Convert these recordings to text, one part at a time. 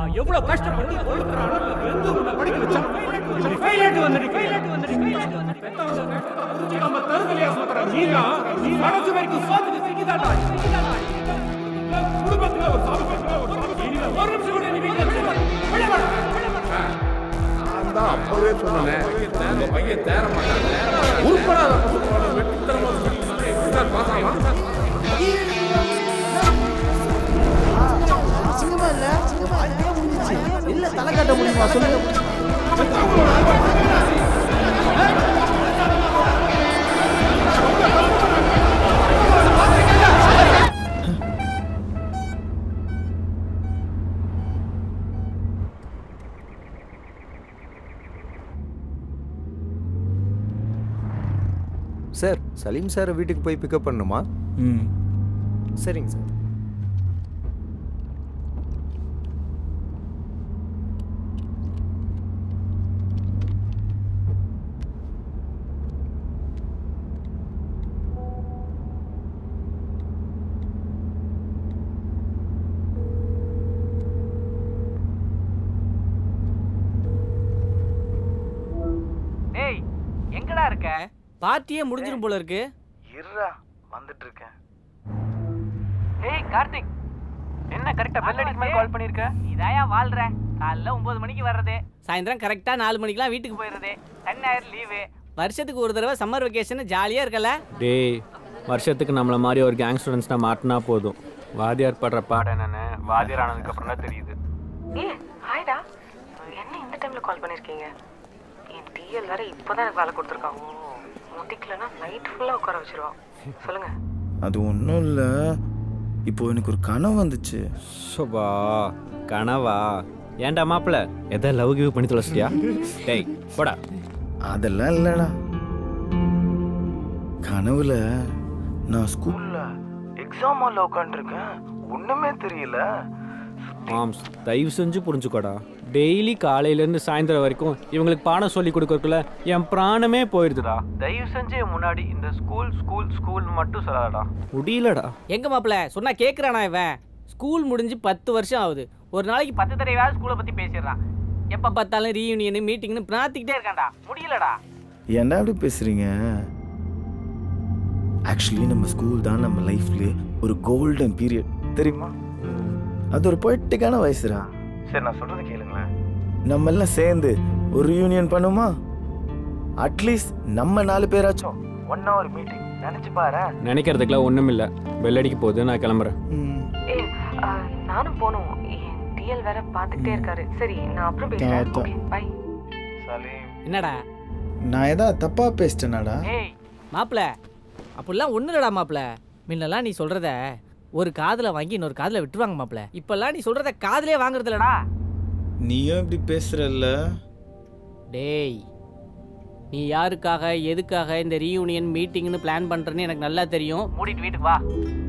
நான் எவ்வளவு கஷ்டப்பட்டு கொடுக்குறானோ எந்த உன்னை படிக்க வச்சான் ஃபெயிலேட் வந்துருக்கு நம்ம தருதலையா சொல்ற நீங்க மனசு வரைக்கும் சோத்துக்கு சிக்கிதாடா குடும்பத்துல ஒரு சாப்பிட்டு ஒரு நிமிஷம் கூட நீ வீட்டுல நான் அப்பவே சொன்னேன் உங்க பையன் தேர மாட்டான் உருப்படாத வெற்றித்தரமா இல்ல தலை காட்ட முடியுமா சொல்லுங்க சார் சலீம் சார் வீட்டுக்கு போய் பிக்கப் பண்ணணுமா? சரிங்க சார். டேய் எங்கடா இருக்க? பார்ட்டியே முடிஞ்சிரும் போல இருக்கு. இருடா வந்துட்டு இருக்கேன். டேய் கார்த்திக் என்ன கரெக்ட்டா பெல் அடிக்கும்போது கால் பண்ணிருக்க? இதாயா வாழ்ற. காலைல 9 மணிக்கு வர்றது, சாயந்தரம் கரெக்ட்டா 4 மணிக்குலாம் வீட்டுக்கு போயிடுறது. சனிஞாயிறு லீவு. வருஷத்துக்கு ஒரு தடவை சம்மர் வெக்கேஷன் ஜாலியா இருக்கல? டேய் வருஷத்துக்கு நம்மள மாதிரி ஒரு கேங் ஸ்டூடண்ட்ஸ்னா மாட்டினா போதும். வாதியார் படுற பாடம் என்னன்னு வாதியார் ஆனதுக்கு அப்புறம் தான் தெரியுது. ஏய் ஹாய்டா, என்ன இந்த டைம்ல கால் பண்ணிருக்கீங்க? என் டிஎல் வேற இப்போதான் எனக்கு வேலை கொடுத்துருக்கான். முடிக்கலன்னா நைட் ஃபுல்லாக உட்கார வச்சிருவான். சொல்லுங்க. அது ஒன்றும் இல்லை, இப்போ எனக்கு ஒரு கனவு வந்துச்சு. சோபா கனவா? ஏன்டா மாப்பிள்ள எதை லவ் கிவ் பண்ணி தொலைச்சிட்டியா? டேய் போடா. அதெல்லாம் இல்லைடா, கனவுல நான் ஸ்கூல்ல எக்ஸாம் ஹாலில் உட்காந்துருக்கேன், ஒன்றுமே தெரியல. மாம்ஸ் தயவு செஞ்சு புரிஞ்சுக்கோடா. டெய்லி காலையிலேருந்து சாயந்தரம் வரைக்கும் இவங்களுக்கு பாடம் சொல்லி கொடுக்கறதுக்குள்ள என் பிராணமே போயிடுதுடா. தயவு செஞ்சு முன்னாடி இந்த ஸ்கூல் ஸ்கூல் ஸ்கூல் மட்டும் சொல்லாடா. முடியலடா. எங்க மாப்பிள்ள சொன்னா கேட்குறானா இவன்? ஸ்கூல் முடிஞ்சு 10 வருஷம் ஆகுது. ஒரு நாளைக்கு 10 தடவையாவது ஸ்கூலை பற்றி பேசிடுறான். எப்போ பார்த்தாலும் ரீயூனியனு மீட்டிங்னு பிரார்த்திக்கிட்டே இருக்கான்டா. முடியலடா. என்ன அப்படி பேசுறீங்க? ஆக்சுவலி நம்ம ஸ்கூல் தான் நம்ம லைஃப்ல ஒரு கோல்டன் பீரியட், தெரியுமா? அது ஒரு பொய்டிக்கான வயசுடா. சரி நான் சொல்றது கேளுங்களேன், நம்ம எல்லாம் சேர்ந்து ஒரு யூனியன் பண்ணுமா? அட்லீஸ்ட் நம்ம 4 பேராச்சும் ஒன் ஹவர் மீட்டிங் நினைச்சு பாரு. நினைக்கிறதுக்குலாம் ஒன்றும் இல்லை. வெள்ளடிக்கு போகுது, நான் கிளம்புறேன். ஏய் நானும் போகணும், என் டிஎல் வேற பார்த்துக்கிட்டே இருக்காரு. சரி நான் அப்புறம் பேசுறேன். Okay bye. சலீம் என்னடா நான் ஏதாவது தப்பா பேசிட்டேனாடா? ஏய் மாப்பிள்ள அப்படிலாம் ஒன்றும் இல்லடா மாப்பிள்ள. முன்னெல்லாம் நீ சொல்கிறத ஒரு காதில் வாங்கி இன்னொரு காதில் விட்டுருவாங்க மாப்பிள்ள. இப்போல்லாம் நீ சொல்கிறத காதிலே வாங்குறது இல்லடா. நீயும் இப்படி பேசுறல்ல? டேய் நீ யாருக்காக எதுக்காக இந்த ரீயூனியன் மீட்டிங்னு பிளான் பண்ணுறேன்னு எனக்கு நல்லா தெரியும். மூடிட்டு வீட்டுக்கு வா.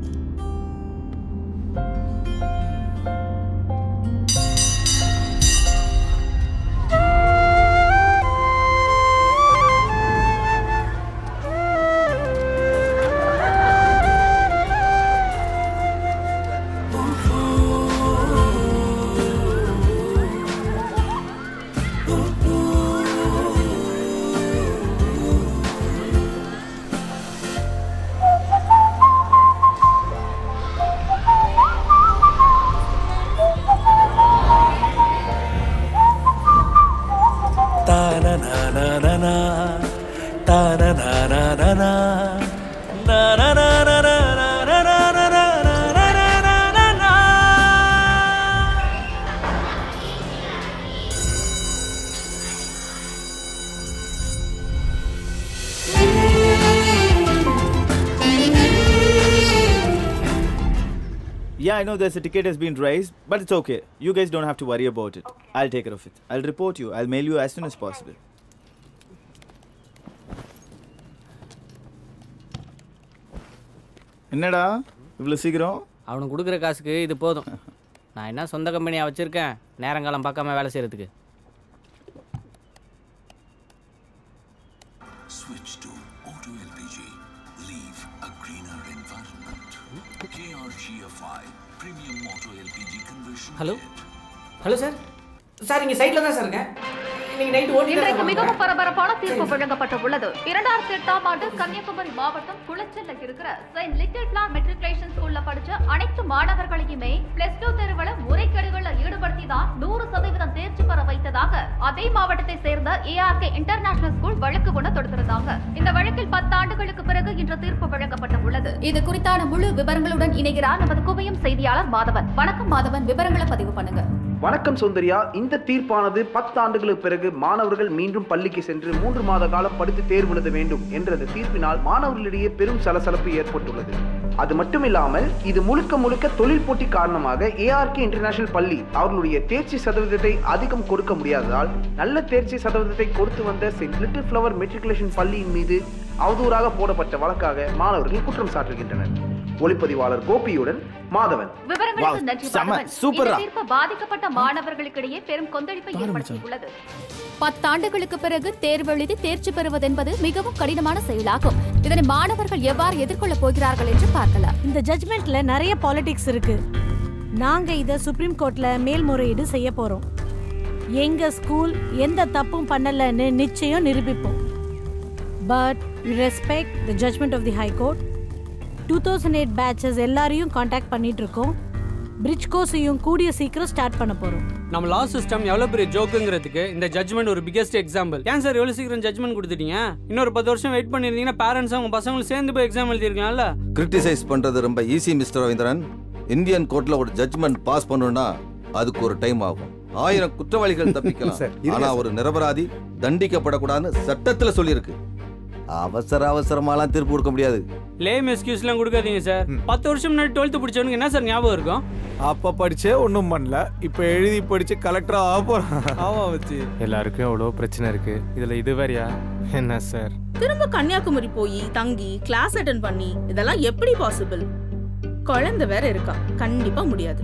Yeah, I know there's a ticket has been raised, but it's okay. You guys don't have to worry about it. I'll take care of it. I'll report you. I'll mail you as soon as possible. என்னடா இவ்வளோ சீக்கிரம்? அவனுக்கு கொடுக்குற காசுக்கு இது போதும். நான் என்ன சொந்த கம்பெனியாக வச்சுருக்கேன் நேரங்காலம் பார்க்காம வேலை செய்கிறதுக்கு. Hello hello sir. சார் இங்க சைட்ல தான் சார் இருக்கேன். இன்னைக்கு நைட் இன்றைக்கு மிகவும் பரபரப்பான தீர்ப்பு வழங்கப்பட்டுள்ளது. 2008ஆம் ஆண்டு கன்னியாகுமரி மாவட்டம் குளச்சல்ல இருக்கிற செயின்ட் லிட்டில் ஃபிளவர் மெட்ரிகுலேஷன் ஸ்கூல்ல படிச்ச அனைத்து மாணவர்களையுமே +2 தேர்வுல முறைகேடுகளில் ஈடுபடுத்திதான் 100% தேர்ச்சி பெற வைத்ததாக அதே மாவட்டத்தை சேர்ந்த ARK இன்டர்நேஷனல் ஸ்கூல் வழக்கு ஒன்று தொடுத்திருந்தாங்க. இந்த வழக்கில் 10 ஆண்டுகளுக்கு பிறகு இன்று தீர்ப்பு வழங்கப்பட்டுள்ளது. இது குறித்தான முழு விவரங்களுடன் இணைகிறார் நமது குவியம் செய்தியாளர் மாதவன். வணக்கம் மாதவன், விவரங்களை பதிவு பண்ணுங்க. வணக்கம் சௌந்தர்யா. இந்த தீர்ப்பானது 10 ஆண்டுகளுக்கு பிறகு மாணவர்கள் மீண்டும் பள்ளிக்கு சென்று 3 மாத காலம் படித்து தேர்வு எழுத வேண்டும் என்ற அந்த தீர்ப்பினால் மாணவர்களிடையே பெரும் சலசலப்பு ஏற்பட்டுள்ளது. அது மட்டுமில்லாமல் இது முழுக்க தொழில் போட்டி காரணமாக ARK இன்டர்நேஷனல் பள்ளி அவர்களுடைய தேர்ச்சி சதவீதத்தை அதிகம் கொடுக்க முடியாததால் நல்ல தேர்ச்சி சதவீதத்தை கொடுத்து வந்த செயின்ட் லிட்டில் ஃபிளவர் மெட்ரிகுலேஷன் பள்ளியின் மீது அவதூறாக போடப்பட்ட வழக்காக மாணவர்கள் குற்றம் சாட்டுகின்றனர். ஒளிப்பதிவாளர் கோபியுடன் மாதவன். விவரங்களுக்கு நன்றி மாதவன். இந்த தீர்ப்பு பாதிக்கப்பட்ட மாணவர்களுக்கிடையே பெரும் கொந்தளிப்பை ஏற்படுத்தியுள்ளது. 10 ஆண்டுகளுக்கு பிறகு தேர்வு எழுதி தேர்ச்சி பெறுவதென்பது மிகவும் கடினமான செயலாகும். இதனை மாணவர்கள் எவ்வாறு எதிர்கொள்ளப் போகிறார்கள் என்று பார்க்கலாம். இந்த ஜட்ஜ்மெண்ட்ல நிறைய பாலிடிக்ஸ் இருக்கு. நாங்க இத சுப்ரீம் கோர்ட்ல மேல்முறையீடு செய்ய போறோம். எங்க ஸ்கூல் எந்த தப்பும் பண்ணலன்னு நிச்சயம் நிரூபிப்போம். But we respect the judgment of the high court. 2008 batches எல்லாரையும் காண்டாக்ட் பண்ணிட்டு இருக்கோம். பிரிட்ஜ் கோர்ஸையும் கூடிய சீக்கிரம் ஸ்டார்ட் பண்ண போறோம். நம்ம லா சிஸ்டம் எவ்வளவு பெரிய ஜோக்குங்கிறதுக்கு இந்த ஜட்ஜ்மெண்ட் ஒரு பிகெஸ்ட் எக்ஸாம்பிள். ஏன் சார் எவ்வளவு சீக்கிரம் ஜட்ஜ்மெண்ட் கொடுத்துட்டீங்க? இன்னொரு 10 வருஷம் வெயிட் பண்ணிருந்தீங்கன்னா பேரண்ட்ஸ் அவங்க பசங்களும் சேர்ந்து போய் எக்ஸாம் எழுதிருக்கலாம்ல. கிரிட்டிசைஸ் பண்றது ரொம்ப ஈஸி மிஸ்டர் ரவீந்திரன். இந்தியன் கோர்ட்ல ஒரு ஜட்ஜ்மெண்ட் பாஸ் பண்ணணும்னா அதுக்கு ஒரு டைம் ஆகும். 1000 குற்றவாளிகள் தப்பிக்கலாம், ஆனா ஒரு நிரபராதி தண்டிக்கப்படக்கூடாதுன்னு சட்டத்துல சொல்லியிருக்கு. அவசரமாலாம் தீர்ப்பு கொடுக்க முடியாது. லேம் எக்ஸ்கியூஸ்லாம் கொடுக்காதீங்க சார். 10 வருஷம் முன்னாடி 12th படிச்சவனுக்கு என்ன சார் ஞாபகம் இருக்கும்? அப்ப படிச்சே ஒன்றும் பண்ணல, இப்ப எழுதி படிச்சு கலெக்டரா ஆக போறான். ஆமா வச்சு எல்லாருக்கும் எவ்வளோ பிரச்சனை இருக்கு, இதுல இது வேறையா என்ன சார்? திரும்ப கன்னியாகுமரி போய் தங்கி கிளாஸ் அட்டெண்ட் பண்ணி இதெல்லாம் எப்படி பாசிபிள்? குழந்தை வேற இருக்கா, கண்டிப்பா முடியாது.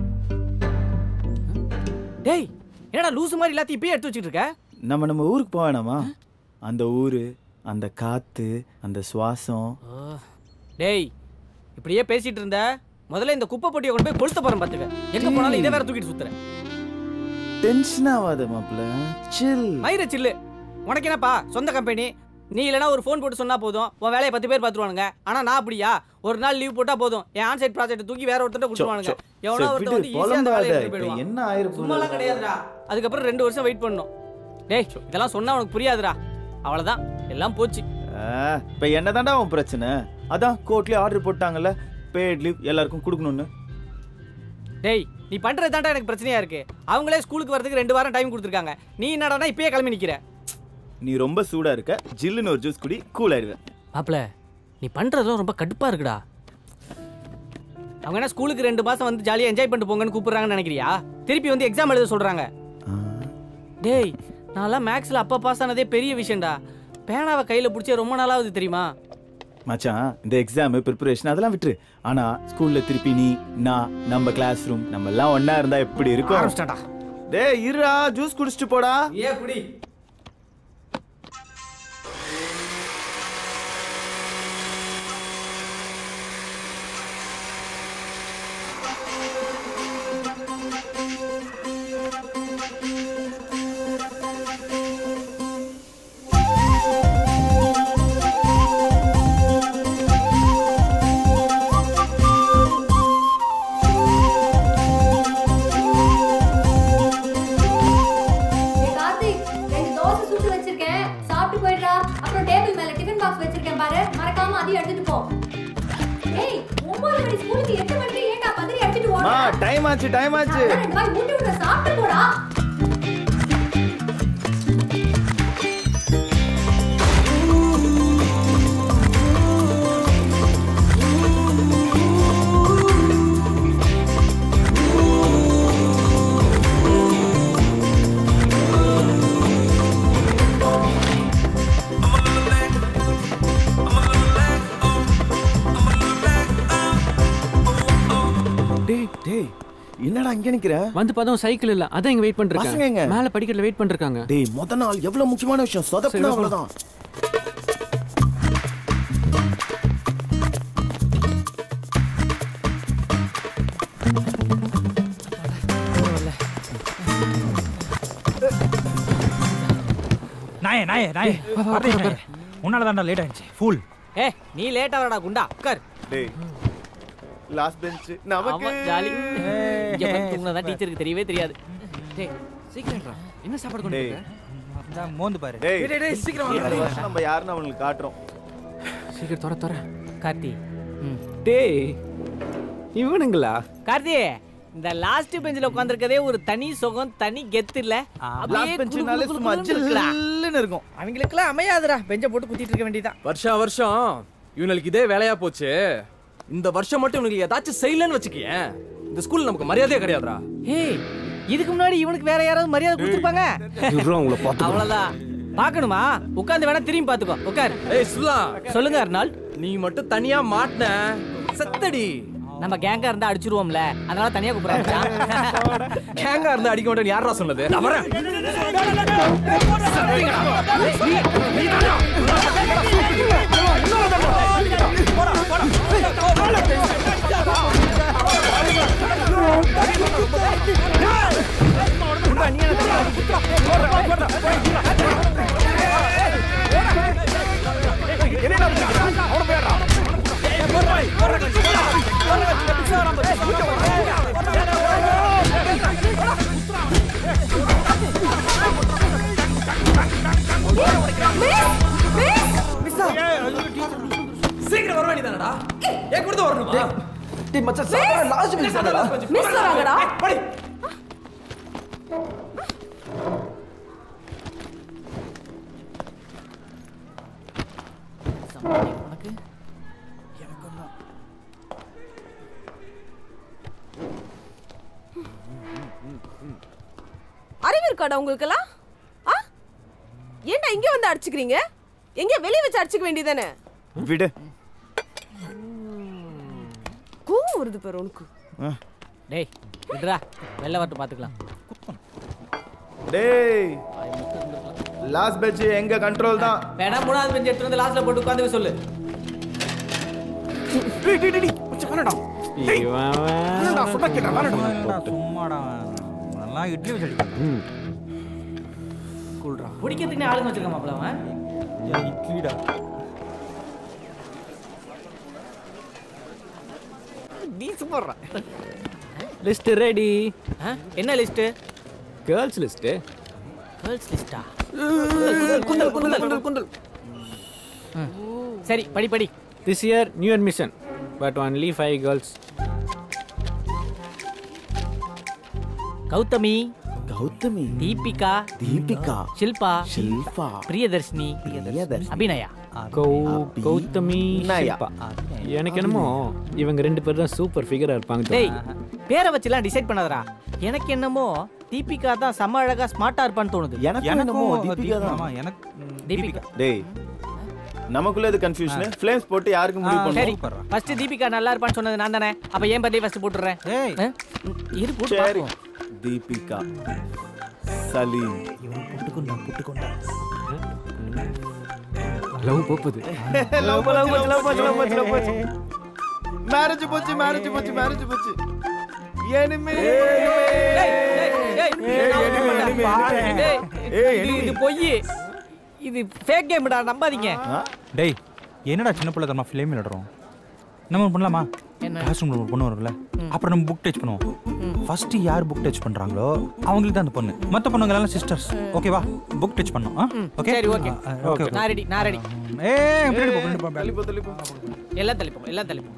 டேய் என்னடா லூசு மாதிரி எல்லாத்தையும் இப்பயே எடுத்து வச்சிட்டு இருக்க? நம்ம ஊருக்கு போவேனாமா? அந்த ஊரு, அந்த காத்து, அந்த சுவாசம். டேய் இப்படியே பேசிட்டு இருந்த முதல்ல இந்த குப்பை பொட்டியை கொண்டு போய் கொளுத்த போறேன் பாத்துக்க. எங்க போனாலும் இதை வேற தூக்கிட்டு சுத்துறேன். டென்ஷன் ஆகாத மாப்ள, சில். மயிர சில்லு. உனக்கு என்னப்பா சொந்த கம்பெனி? நீ இல்லனா ஒரு ஃபோன் போட்டு சொன்னா போதும், உன் வேலையை 10 பேர் பாத்துருவானுங்க. ஆனா நான் அப்படியா? ஒரு நாள் லீவ் போட்டா போதும், என் ஆன்சைட் ப்ராஜெக்ட் தூக்கி வேற ஒருத்தட்ட கொடுத்துருவானுங்க. எவனோ ஒருத்தன் வந்து ஈஸியா அந்த வேலையை எடுத்து போயிடுவான். என்ன ஆயிரும்? சும்மாலாம் கிடையாதுடா. அதுக்கப்புறம் 2 வருஷம் வெயிட் பண்ணணும். டேய் இதெல்லாம் சொன்னா உனக்கு புரியாதுடா. அவ்வளவுதான், எல்லாம் போச்சு. இப்ப என்னதான்டா உன் பிரச்சனை? அதான் கோர்ட்லயே ஆர்டர் போட்டாங்கல்ல, பேட் லீவ் எல்லாருக்கும் கொடுக்கணும்னு. டேய் நீ பண்றது தான்டா எனக்கு பிரச்சனையா இருக்கு. அவங்களே ஸ்கூலுக்கு வரதுக்கு 2 வாரம் டைம் கொடுத்துருக்காங்க. நீ என்னடானா இப்பயே கிளம்பி நிக்கிற? நீ ரொம்ப சூடா இருக்க, ஜில்லுன்னு ஒரு ஜூஸ் குடி, கூல் ஆயிடுவேன். மாப்ள நீ பண்றதுலாம் ரொம்ப கடுப்பா இருக்குடா. அவங்க என்ன ஸ்கூலுக்கு 2 மாசம் வந்து ஜாலியா என்ஜாய் பண்ணிட்டு போங்கன்னு கூப்பிடுறாங்கன்னு நினைக்கிறியா? திருப்பி வந்து எக்ஸாம் எழுத சொல்றாங்க. டேய் நான்லாம் மேக்ஸ்ல அப்பா பாஸ் ஆனதே பெரிய விஷயம்டா. பேனாவை கையில பிடிச்சே ரொம்ப நாளாவது தெரியுமா? மச்சான் இந்த எக்ஸாம் ப்ரிப்பரேஷன் அதெல்லாம் விட்டுரு. ஆனா ஸ்கூல்ல திருப்பி நீ, நான், நம்ம கிளாஸ் ரூம், நம்ம எல்லாம் ஒண்ணா இருந்தா எப்படி இருக்கும்? டேய் இருடா, ஜூஸ் குடிச்சிட்டு போடா. ஏ குடி. மறக்காம அதை எடுத்துட்டு போ. ஏய் 9 மணி ஸ்கூலுக்கு 8 மணிக்கு ஏன்டா பதறி அடிச்சிட்டு ஓடுற? மா டைம் ஆச்சு. ரெண்டு வாய் மூட்டி விட சாப்பிட்டு போடா. டேய் என்னடா இங்க நிக்கிற? வந்து பார்த்தோம் சைக்கிள் இல்ல, அதான் இங்க வெயிட் பண்ணிட்டு பசங்க இருக்காங்க. மேல படிக்கட்டுல வெயிட் பண்ணிட்டு இருக்காங்க. டேய் முத நாள் எவ்வளவு முக்கியமான விஷயம், சொதப்புனா அவ்வளவுதான். உன்னால தான்டா லேட் ஆயிடுச்சு ஃபூல். நீ லேட் ஆவறடா குண்டா உட்கார். டேய் லாஸ்ட் பெஞ்ச் நமக்கு ஜாலி. இங்க வந்து தூங்குனதா டீச்சருக்கு தெரியவே தெரியாது. டேய் சீக்கிரம்டா. என்ன சாப்பாடு கொண்டு வந்த? நான் மோந்து பாரு. டேய் சீக்கிரம் வாங்க. நம்ம யாருன்னு அவங்களுக்கு காட்றோம். சீக்கிரம் தர கார்த்தி. டேய் இவனுங்களா? கார்த்தி இந்த லாஸ்ட் பெஞ்சில உட்கார்ந்திருக்கதே ஒரு தனி சுகம் தனி கெத்து இல்ல? லாஸ்ட் பெஞ்ச்னாலே சும்மா ஜில்லுன்னு இருக்கும். அவங்களுக்குலாம் அமையாதுடா. பெஞ்சை போட்டு குத்திட்டு இருக்க வேண்டியதான். வருஷம் இவங்களுக்கு இதே வேலையா போச்சு. இந்த வருஷம் மட்டும் இவனுக்கு ஏதாச்சும் செய்யலன்னு வச்சுக்கேன், இந்த ஸ்கூல்ல நமக்கு மரியாதையே கிடையாதுடா. ஏய் இதுக்கு முன்னாடி இவனுக்கு வேற யாராவது மரியாதை கொடுத்துருப்பாங்க? அவ்வளவுதான். பாக்கணுமா? உட்கார்ந்து வேணா திரும்பி பாத்துக்கோ. உட்கார். ஏய் சுல்லா. சொல்லுங்க அர்னால்ட். நீ மட்டும் தனியா மாட்ன செத்தடி. நம்ம கேங்கா இருந்தா அடிச்சிருவோம்ல, அதனால தனியா கூப்பிடுறாங்க. கேங்கா இருந்தா அடிக்க மாட்டேன்னு யாரா சொன்னது? நான் வரேன். சீக்கிரம் வர வேண்டியதானடா? ஏன் கூட வரணுமா? டேய் மச்சான் சாப்பிட லாஸ்ட் மிஸ் பண்ணடா. மிஸ் வராங்கடா. படி. உனக்கு எனக்குன்னா அறிவு இருக்காடா உங்களுக்கெல்லாம்? ஏன்டா இங்க வந்து அடிச்சுக்கிறீங்க? எங்க வெளிய வச்சு அடிச்சுக்க வேண்டியதானே? விடு. கோவம் வருது பாரு உனக்கு. டேய் விடுடா, வெளில வரட்டு பாத்துக்கலாம். டேய் லாஸ்ட் பெஞ்ச் எங்க கண்ட்ரோல் தான். வேணா மூணாவது பெஞ்ச் எடுத்து வந்து லாஸ்ட்ல போட்டு உட்கார்ந்து சொல்லு. டேய் டேய் டேய் மச்சான் வேணடா. வேணடா சும்மா கேடா வேணடா. சும்மாடா. நல்லா இட்லி வச்சிடு. கூல்டா. குடிக்கிறதுக்கு ஆளுங்க வச்சிருக்கான் மாப்ள அவன். இட்லிடா. நீ சூப்பர்ரா. List ready. என்ன லிஸ்ட்? Girls list. கேர்ள்ஸ் லிஸ்டா? குந்தல். சரி படி படி. This year new admission but only 5 girls. Gautami, Deepika, Shilpa, Priyadarshini, Abhinaya. Gautami, Shilpa. எனக்கு என்னமோ இவங்க ரெண்டு பேர் தான் சூப்பர் ஃபிகரா இருப்பாங்க. டேய் பேரை வச்சுலாம் டிசைட் பண்ணாதடா. எனக்கு என்னமோ தீபிகா தான் செம அழகா ஸ்மார்ட்டா இருப்பான்னு தோணுது. எனக்கு என்னமோ தீபிகா தான். எனக்கு தீபிகா. டேய் நமக்குள்ள இது கன்ஃபியூஷன். ஃப்ளேம்ஸ் போட்டு யாருக்கு முடிவு பண்ணுவோம்? ஃபர்ஸ்ட் தீபிகா நல்லா இருப்பான்னு சொன்னது நான் தானே. அப்ப ஏன் பர்த்டே ஃபர்ஸ்ட் போட்டுறேன். இரு போட்டு பாப்போம். தீபிகா, சலீம். இவன் புட்டுக்குண்டா. லவ் போகுது. லவ் போச்சு. மேரேஜ் போச்சு. எனிமே. இது பொய். இது ஃபேக் கேம்டா, நம்பாதீங்க. டேய் என்னடா சின்ன பிள்ளை தரமா ஃபிலிம் விளையாடுறோம். நம்ம பண்ணலாமா? கிளாஸ் ரூம்ல ஒரு பொண்ணு வரும்ல, அப்புறம் நம்ம புக் டச் பண்ணுவோம். ஃபர்ஸ்ட் யார் புக் டச் பண்றாங்களோ அவங்களுக்கு தான் அந்த பொண்ணு. மத்த பொண்ணுங்க எல்லாம் சிஸ்டர்ஸ். ஓகேவா? புக் டச் பண்ணோம். ஓகே சரி ஓகே. நான் ரெடி. ஏய் பிரெண்ட் போ. எல்லாம் தள்ளிப்போம்.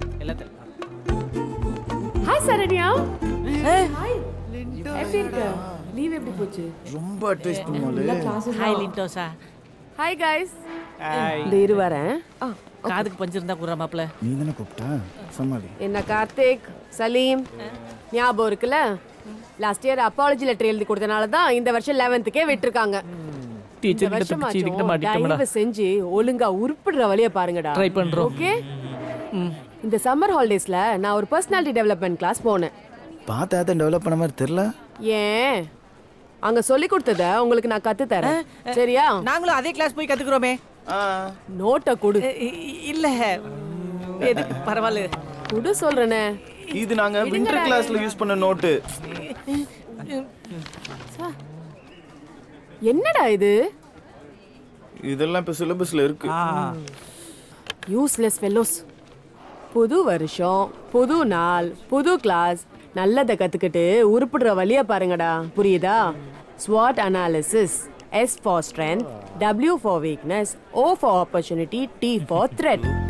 ஹாய் சரண்யா. ஹாய் லிண்டோ. எப்படி இருக்க? லீவ் எப்படி போச்சு? ரொம்ப அட்வைஸ் பண்ணுவாளே. ஹாய் லிண்டோசா. Hi guys. ஹாய். இந்த இரு வரேன். காதுக்கு பஞ்சு இருந்தா குறா மாப்ள. நீ தான கூப்பிட்டா? சமாளி. என்ன கார்த்திக், சலீம் ஞாபகம் இருக்குல? லாஸ்ட் இயர் அப்பாலஜி லெட்டர் எழுதி கொடுத்தனால தான் இந்த வருஷம் 11th விட்டுருக்காங்க. டீச்சர் கிட்ட தப்பிச்சு இதுகிட்ட மாட்டிட்டோம்டா. தயவு செஞ்சு ஒழுங்கா உருப்பிடுற வழியை பாருங்கடா. ட்ரை பண்றோம். ஓகே? இந்த சம்மர் ஹாலிடேஸ்ல நான் ஒரு பர்சனாலிட்டி டெவலப்மென்ட் கிளாஸ் போனேன். பார்த்தா அதை டெவலப் பண்ண மாதிரி தெரியல. ஏன் அங்க சொல்லி கொடுத்தத உங்களுக்கு நான் கத்து தரேன். சரியா? நாங்களும் அதே கிளாஸ் போய் கத்துக்குறோமே. நோட்ட கொடு. இல்ல எதுக்கு பரவாயில்ல குடு சொல்றேனே. இது நாங்க விண்டர் கிளாஸ்ல யூஸ் பண்ண நோட்டு. என்னடா இது? இதெல்லாம் இப்போ சிலபஸில் இருக்கு. Useless fellows. புது வருஷம், புது நாள், புது கிளாஸ், நல்லதை கற்றுக்கிட்டு உருப்பிடுற வழியை பாருங்கடா. புரியுதா? SWOT analysis. S for strength, W for weakness, O for opportunity, T for threat.